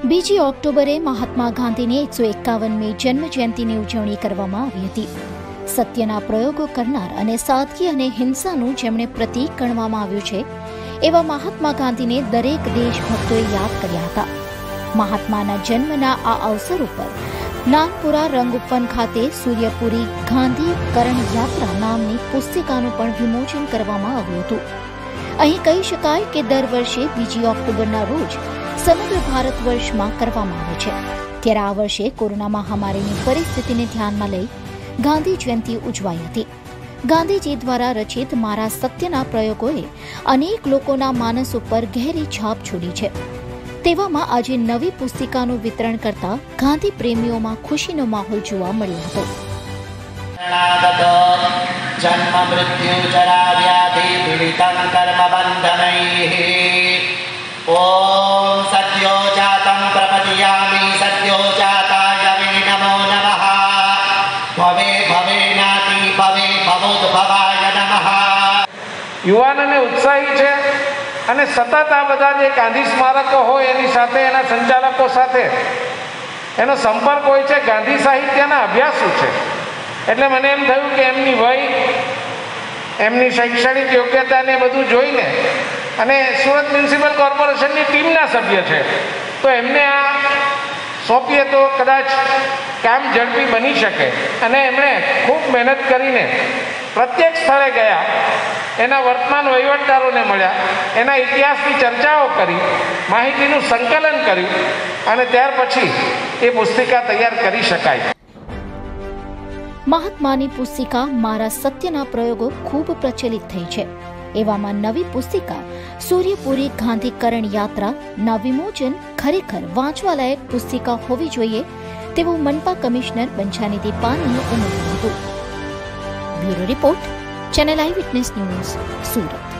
બીજી ઓક્ટોબરે મહાત્મા ગાંધીની 151મી જન્મ જયંતિની ઉજવણી કરવામાં આવી હતી। સત્યના પ્રયોગો કરનાર અને સાદગી અને હિંસાનું જેમણે પ્રતીક ગણવામાં આવ્યું છે એવા મહાત્મા ગાંધીને દરેક દેશભક્તોએ યાદ કર્યા હતા। મહાત્માના જન્મના આ અવસર ઉપર નાગપુરા રંગુપ્પન ખાતે સૂર્યપુરી ગાંધી કરણ યાત્રા નામની પુસ્તિકાનું પણ વિમોચન કરવામાં આવ્યું હતું। અહીં કહી શકાય કે દર વર્ષે 2 ઓક્ટોબરના રોજ સમગ્ર ભારત વર્ષમાં કરવામાં આવે છે, ત્યારે આ વર્ષે કોરોના મહામારીની પરિસ્થિતિને ધ્યાનમાં લઈ ગાંધી જયંતિ ઉજવાઈ હતી। ગાંધીજી દ્વારા રચિત મારા સત્યના પ્રયોગોએ અનેક લોકોના માનસ ઉપર ગહેરી છાપ છોડી છે। તેવામાં આજે નવી પુસ્તિકાનું વિતરણ કરતા ગાંધી પ્રેમીઓમાં ખુશીનો માહોલ જોવા મળ્યો હતો। जन्म मृत्यु जरा व्याधि पीड़ितं कर्म बंधनैः ओम सद्यो जातं प्रपद्यामि सद्यो जाताय वे नमो नमः भवे भवेनाति भवे भवोद्भवाय नमः। યુવાનોને ઉત્સાહી છે અને સતત આ બધા જે ગાંધી સ્મારકો હોય એની સાથે એના સંચાલકો સાથે એનો સંપર્ક હોય છે, ગાંધી સાહિત્યના અભ્યાસુ છે। એટલે મને એમ થયું કે એમની વય, એમની શૈક્ષણિક યોગ્યતાને બધું જોઈને, અને સુરત મ્યુનિસિપલ કોર્પોરેશનની ટીમના સભ્ય છે તો એમને આ સોંપીએ તો કદાચ કામ ઝડપી બની શકે। અને એમણે ખૂબ મહેનત કરીને પ્રત્યેક સ્થળે ગયા, એના વર્તમાન વહીવટદારોને મળ્યા, એના ઇતિહાસની ચર્ચાઓ કરી, માહિતીનું સંકલન કર્યું અને ત્યાર પછી એ પુસ્તિકા તૈયાર કરી શકાય। મહાત્માની પુસ્તિકા મારા સત્યના પ્રયોગો ખૂબ પ્રચલિત થઈ છે। એવામાં નવી પુસ્તિકા સૂર્યપુરી ગાંધી કરણ યાત્રા ના વિમોચન ખરેખર વાંચવાલાયક પુસ્તિકા હોવી જોઈએ તેવું મનપા કમિશનર બંછાનિધિ પાનીએ ઉમેર્યું હતું। Bureau report, channel eye witness news, Surat.